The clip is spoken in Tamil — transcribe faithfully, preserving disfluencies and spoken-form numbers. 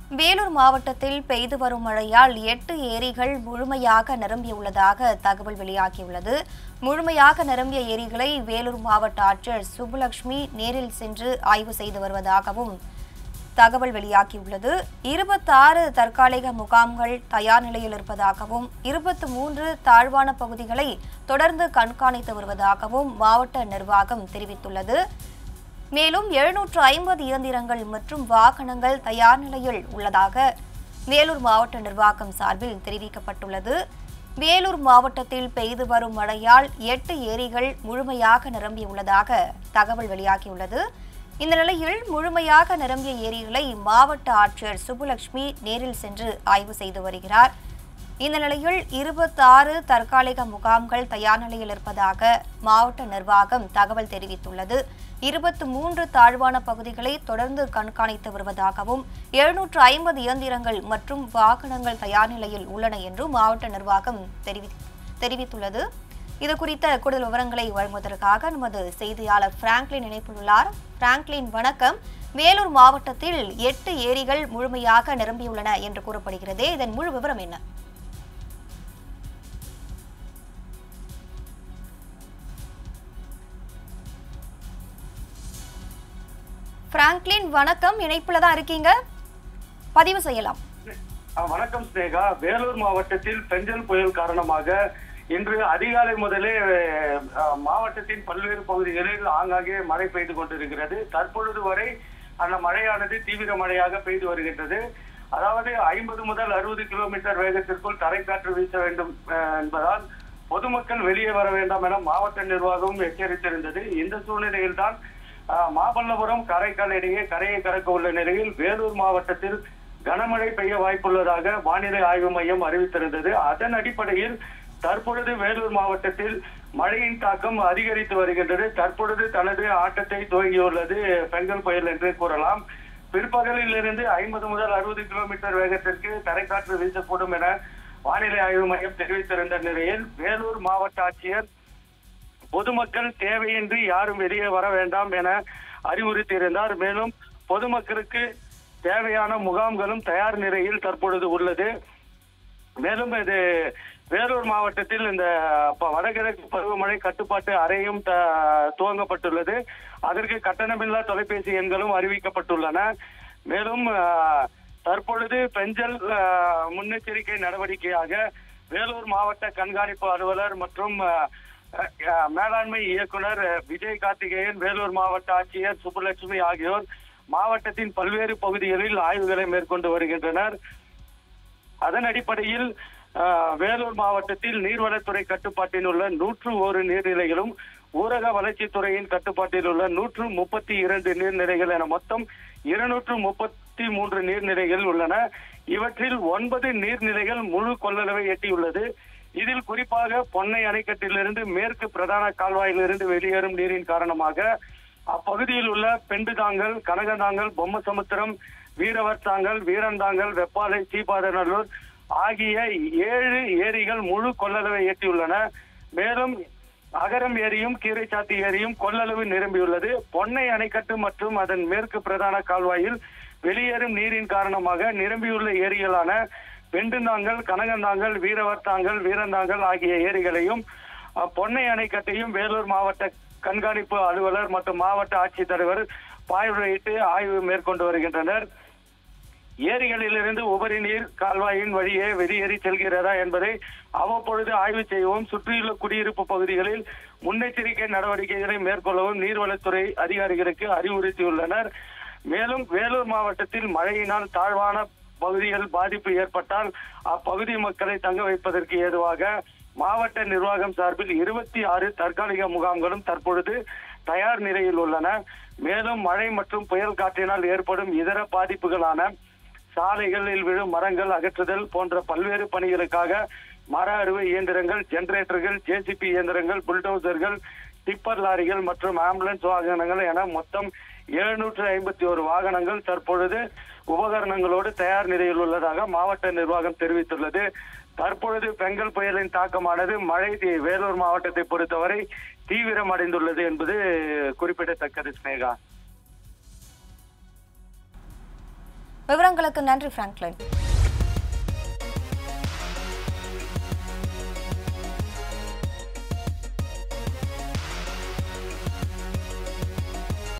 வேலூர் மாவட்டத்தில் பெய்து வரும் மழையால் எட்டு ஏரிகள் முழுமையாக நிரம்பியுள்ளதாக தகவல் வெளியாகியுள்ளது. முழுமையாக நிரம்பிய ஏரிகளை வேலூர் மாவட்ட ஆட்சியர் சுப்புலட்சுமி நேரில் சென்று ஆய்வு செய்து வருவதாகவும் தகவல் வெளியாகியுள்ளது. இருபத்தாறு தற்காலிக முகாம்கள் தயார் நிலையில் இருப்பதாகவும் இருபத்தி மூன்று தாழ்வான பகுதிகளை தொடர்ந்து கண்காணித்து வருவதாகவும் மாவட்ட நிர்வாகம் தெரிவித்துள்ளது. மேலும் எழுநூற்று ஐம்பது இயந்திரங்கள் மற்றும் வாகனங்கள் தயார் நிலையில் உள்ளதாக வேலூர் மாவட்ட நிர்வாகம் சார்பில் தெரிவிக்கப்பட்டுள்ளது. வேலூர் மாவட்டத்தில் பெய்து வரும் மழையால் எட்டு ஏரிகள் முழுமையாக நிரம்பியுள்ளதாக தகவல் வெளியாகியுள்ளது. இந்த நிலையில் முழுமையாக நிரம்பிய ஏரிகளை மாவட்ட ஆட்சியர் சுப்புலட்சுமி நேரில் சென்று ஆய்வு செய்து வருகிறார். இந்த நிலையில் இருபத்தாறு தற்காலிக முகாம்கள் தயார் நிலையில் இருப்பதாக மாவட்ட நிர்வாகம் தகவல் தெரிவித்துள்ளது. இருபத்தி மூன்று தாழ்வான பகுதிகளை தொடர்ந்து கண்காணித்து வருவதாகவும் எழுநூற்று ஐம்பது இயந்திரங்கள் மற்றும் வாகனங்கள் தயார் நிலையில் உள்ளன என்றும் மாவட்ட நிர்வாகம் தெரிவி தெரிவித்துள்ளது. இது குறித்த கூடுதல் விவரங்களை வழங்குவதற்காக நமது செய்தியாளர் பிராங்க்லின் இணைப்பில் உள்ளார். பிராங்க்லின், வணக்கம். வேலூர் மாவட்டத்தில் எட்டு ஏரிகள் முழுமையாக நிரம்பியுள்ளன என்று கூறப்படுகிறது. இதன் முழு விவரம் என்ன? பிராங்க்லின், வணக்கம். இணைப்புல தான் இருக்கீங்க, பதிவு செய்யலாம். வணக்கம் ஸ்னேகா. வேலூர் மாவட்டத்தில் பெஞ்சல் புயல் காரணமாக இன்று அதிகாலை முதலே மாவட்டத்தின் பல்வேறு பகுதிகளில் ஆங்காங்கே மழை பெய்து கொண்டிருக்கிறது. தற்பொழுது வரை அந்த மழையானது தீவிர மழையாக பெய்து வருகின்றது. அதாவது ஐம்பது முதல் அறுபது கிலோமீட்டர் வேகத்திற்குள் தரைக்காற்று வீச வேண்டும் என்பதால் பொதுமக்கள் வெளியே வர வேண்டாம் என மாவட்ட நிர்வாகமும் எச்சரித்திருந்தது. இந்த சூழ்நிலையில் தான் மாமல்லபுரம் காரைக்கால் இடையே கரையை கடக்க உள்ள நிலையில் வேலூர் மாவட்டத்தில் கனமழை பெய்ய வாய்ப்புள்ளதாக வானிலை ஆய்வு மையம் அறிவித்திருந்தது. அதன் அடிப்படையில் தற்பொழுது வேலூர் மாவட்டத்தில் மழையின் தாக்கம் அதிகரித்து வருகின்றது. தற்பொழுது தனது ஆட்டத்தை துவங்கியுள்ளது பெங்கல் புயல் என்று கூறலாம். பிற்பகலில் இருந்து ஐம்பது முதல் அறுபது கிலோமீட்டர் வேகத்திற்கு தரைக்காற்று வீசக்கூடும் என வானிலை ஆய்வு மையம் தெரிவித்திருந்த நிலையில் வேலூர் மாவட்ட ஆட்சியர் பொதுமக்கள் தேவையின்றி யாரும் வெளியே வர வேண்டாம் என அறிவுறுத்தியிருந்தார். மேலும் பொதுமக்களுக்கு தேவையான முகாம்களும் தயார் நிலையில் தற்பொழுது உள்ளது. மேலும் இது வேலூர் மாவட்டத்தில் இந்த வடகிழக்கு பருவமழை கட்டுப்பாட்டு அறையும் துவங்கப்பட்டுள்ளது. அதற்கு கட்டணமில்லா தொலைபேசி எண்களும் அறிவிக்கப்பட்டுள்ளன. மேலும் தற்பொழுது பெஞ்சல் முன்னெச்சரிக்கை நடவடிக்கையாக வேலூர் மாவட்ட கண்காணிப்பு அலுவலர் மற்றும் மேலாண்மை இயக்குனர் விஜய் கார்த்திகேயன், வேலூர் மாவட்ட ஆட்சியர் சுப்புலட்சுமி ஆகியோர் மாவட்டத்தின் பல்வேறு பகுதிகளில் ஆய்வுகளை மேற்கொண்டு வருகின்றனர். அதன் அடிப்படையில் வேலூர் மாவட்டத்தில் நீர்வளத்துறை கட்டுப்பாட்டில் உள்ள நூற்று ஒரு நீர்நிலைகளும் ஊரக வளர்ச்சித்துறையின் கட்டுப்பாட்டில் உள்ள நூற்று முப்பத்தி இரண்டு நீர்நிலைகள் என மொத்தம் இருநூற்று முப்பத்தி மூன்று நீர்நிலைகள் உள்ளன. இவற்றில் ஒன்பது நீர்நிலைகள் முழு கொள்ளளவை எட்டியுள்ளது. இதில் குறிப்பாக பொன்னை அணைக்கட்டிலிருந்து மேற்கு பிரதான கால்வாயிலிருந்து வெளியேறும் நீரின் காரணமாக அப்பகுதியில் உள்ள பெண்டுதாங்கல், கனகதாங்கல், பொம்மசமுத்திரம், வீரவர்த்தாங்கல், வீரந்தாங்கல், வெப்பாலை, சீபாதநல்லூர் ஆகிய ஏழு ஏரிகள் முழு கொள்ளளவை எட்டியுள்ளன. மேலும் அகரம் ஏரியும் கீரைச்சாத்தி ஏரியும் கொள்ளளவு நிரம்பியுள்ளது. பொன்னை அணைக்கட்டு மற்றும் அதன் மேற்கு பிரதான கால்வாயில் வெளியேறும் நீரின் காரணமாக நிரம்பியுள்ள ஏரிகளான பெண்டுந்தாங்கல், கனகந்தாங்கல், வீரவர்த்தாங்கல், வீரந்தாங்கல் ஆகிய ஏரிகளையும் பொன்னை அணைக்கட்டையும் வேலூர் மாவட்ட கண்காணிப்பு அலுவலர் மற்றும் மாவட்ட ஆட்சித்தலைவர் பார்வையிட்டு ஆய்வு மேற்கொண்டு வருகின்றனர். ஏரிகளிலிருந்து உபரி நீர் கால்வாயின் வழியே வெளியேறி செல்கிறதா என்பதை அவ்வப்பொழுது ஆய்வு செய்யவும், சுற்றியுள்ள குடியிருப்பு பகுதிகளில் முன்னெச்சரிக்கை நடவடிக்கைகளை மேற்கொள்ளவும் நீர்வளத்துறை அதிகாரிகளுக்கு அறிவுறுத்தியுள்ளனர். மேலும் வேலூர் மாவட்டத்தில் மழையினால் தாழ்வான பகுதிகள் பாதிப்பு ஏற்பட்டால் அப்பகுதி மக்களை தங்க வைப்பதற்கு ஏதுவாக மாவட்ட நிர்வாகம் சார்பில் இருபத்தி ஆறு தற்காலிக முகாம்களும் தற்பொழுது தயார் நிலையில் உள்ளன. மேலும் மழை மற்றும் புயல் காற்றினால் ஏற்படும் இதர பாதிப்புகளான சாலைகளில் விழும் மரங்கள் அகற்றுதல் போன்ற பல்வேறு பணிகளுக்காக மர அறுவை இயந்திரங்கள், ஜெனரேட்டர்கள், ஜேசிபி இயந்திரங்கள், புல்டோசர்கள், டிப்பர் லாரிகள் மற்றும் ஆம்புலன்ஸ் வாகனங்கள் என மொத்தம் எழுநூற்று ஐம்பத்தி ஒரு வாகனங்கள் தற்பொழுது உபகரணங்களோடு தயார் நிலையில் உள்ளதாக மாவட்ட நிர்வாகம் தெரிவித்துள்ளது. தற்பொழுது பெங்கல் புயலின் தாக்கமானது மழை வேலூர் மாவட்டத்தை பொறுத்தவரை தீவிரம் அடைந்துள்ளது என்பது குறிப்பிடத்தக்கது. ஸ்னேகா. விவரங்களுக்கு நன்றி பிராங்க்லின்.